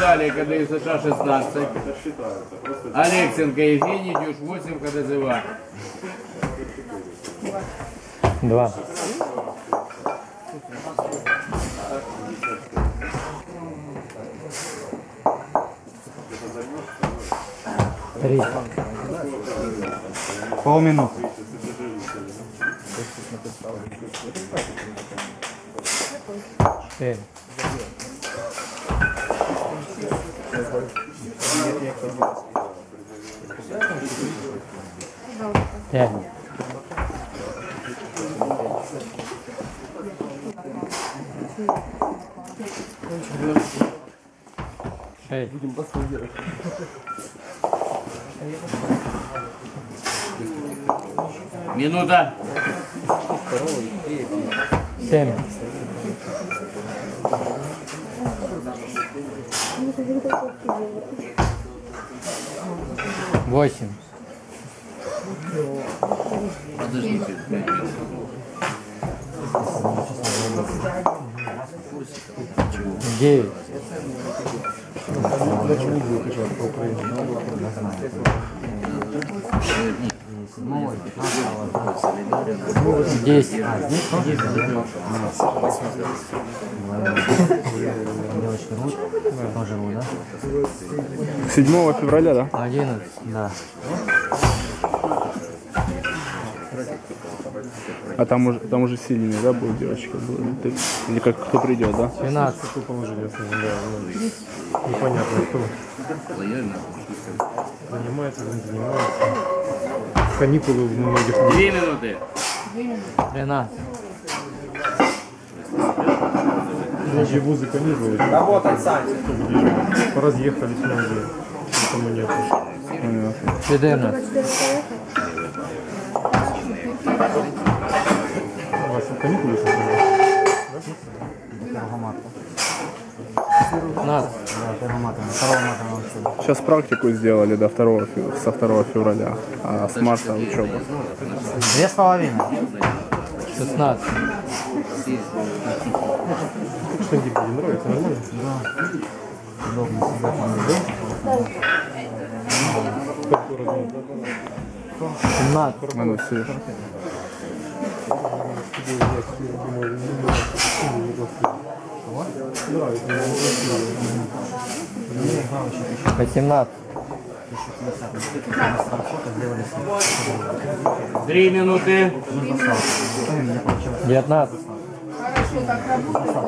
медали КД США 16. Алексенко Евгений, Дюш 8, КДЗВА. 2. 3. Полминуты. 4. 5. 6. Минута. 7. 8. Подождите. 9. 10. 7 февраля, да? 11. Да. А там уже сильные, да, будут девочки? Или как кто придет, да? 12. Непонятно кто. Лояльно. Занимается, не занимается. Каникулы у многих. 2 минуты. 13. Многие вузы каникулы. Работать, Саня. Поразъехались многие. Никому нет. 14. У вас каникулы сейчас? 15. Сейчас практику сделали до 2 со 2 февраля, а с марта учеба. 2,5. 16. Что тебе нравится? Нормально? Да. 17. Надо все. Восемнадцать. 3 минуты. 19. Хорошо, так работает.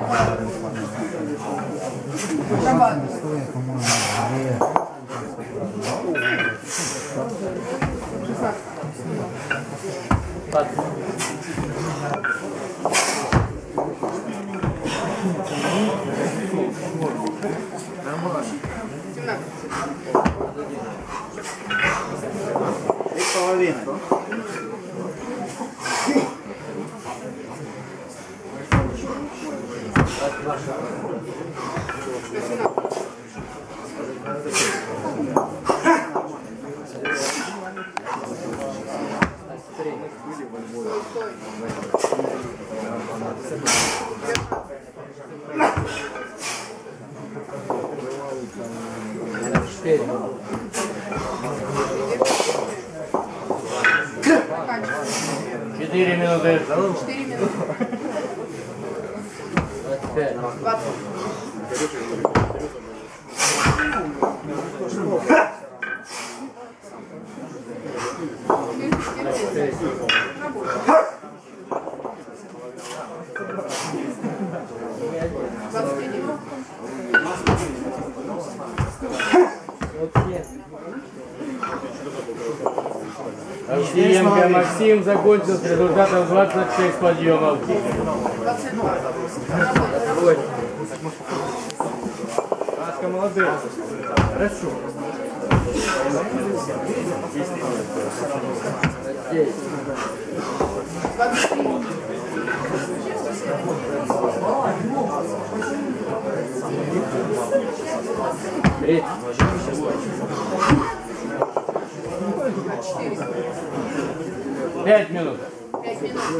Четыре минуты. 4 минуты. 20. Овсиенко Максим закончил с результатом 26 подъемов. Аска молодец. Хорошо. Пять минут. 5 минут.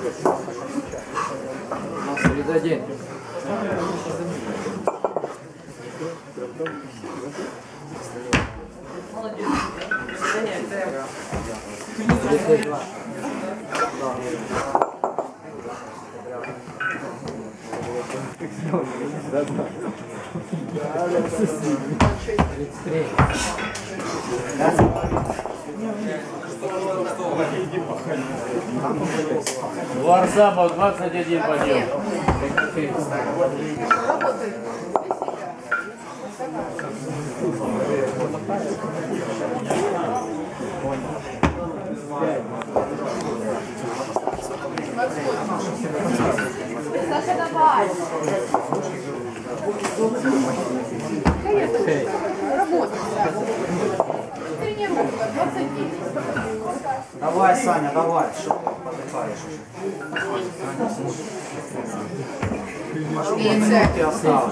31. Варсамов 21 подъем. Саша, давай. Работай. Тренировка, 29. Давай, Саня, давай. Что ты подыхаешь? 30. Осталось.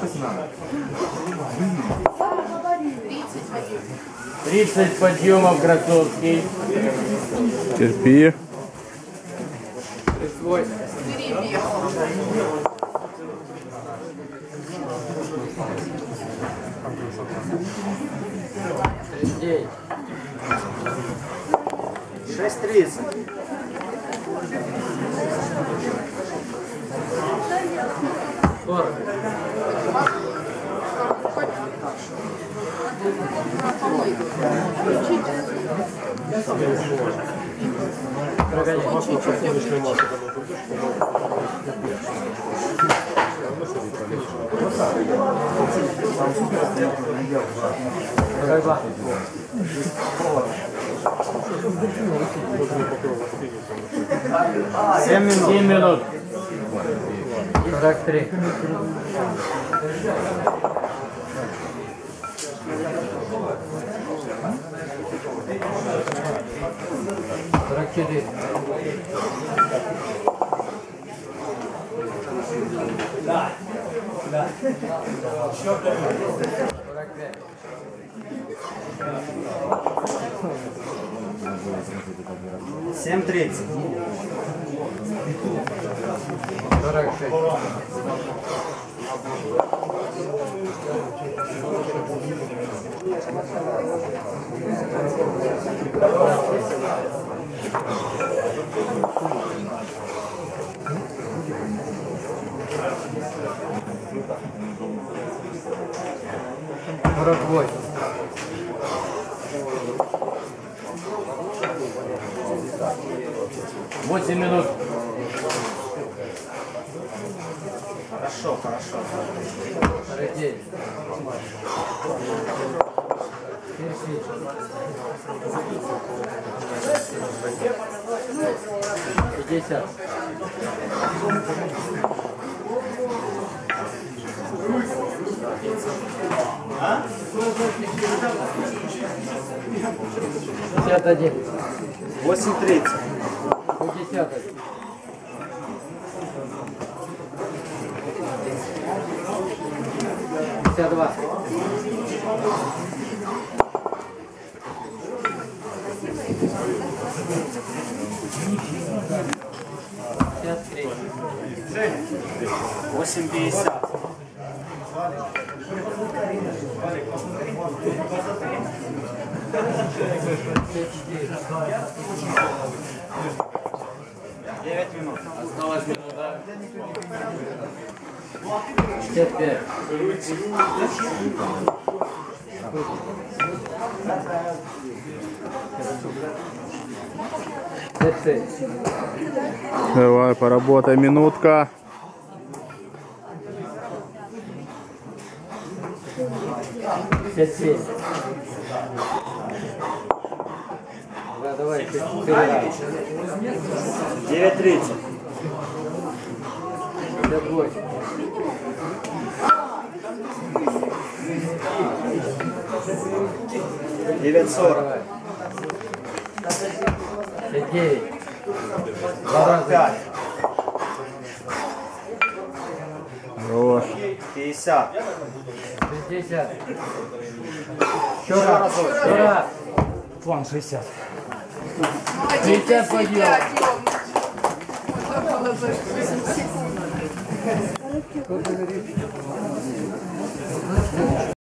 30 подъемов Красовский. Терпи. Перебежал. 39. 6:30. Семь 7 минут. 43. 44. 7:30. 46. 48. 8 минут. Хорошо, хорошо. 49. 50. 51. 8:30. 50. 52. 53. 8:50. 9 минут. Осталось минута. 55. 56. Давай, поработай, минутка. 57. Да, давай, 4 9:30. 58. 9:40. 59. 2 раза. 5. Хорош. 50. 60. Еще раз. Еще раз. План 60. Молодец, 50 подъем. Артем. Можно было за 8 секунд.